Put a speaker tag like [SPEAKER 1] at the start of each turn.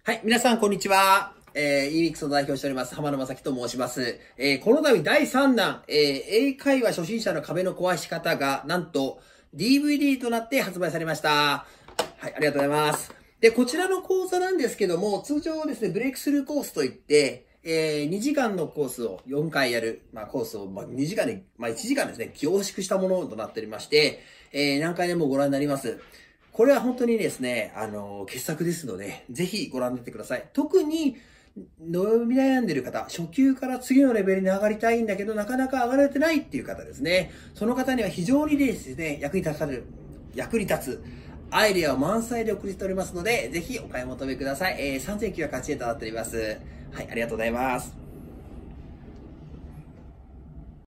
[SPEAKER 1] はい、皆さん、こんにちは。EMIX を代表しております、浜野正樹と申します。この度第3弾、英会話初心者の壁の壊し方が、なんと、DVD となって発売されました。はい、ありがとうございます。で、こちらの講座なんですけども、通常ですね、ブレイクスルーコースといって、2時間のコースを4回やる、コースを、2時間で、1時間ですね、凝縮したものとなっておりまして、何回でもご覧になります。これは本当にですね、傑作ですので、ぜひご覧になってください。特に、伸び悩んでる方、初級から次のレベルに上がりたいんだけど、なかなか上がれてないっていう方ですね。その方には非常にですね、役に立つ、アイデアを満載で送りしておりますので、ぜひお買い求めください。3980円となっております。はい、ありがとうございます。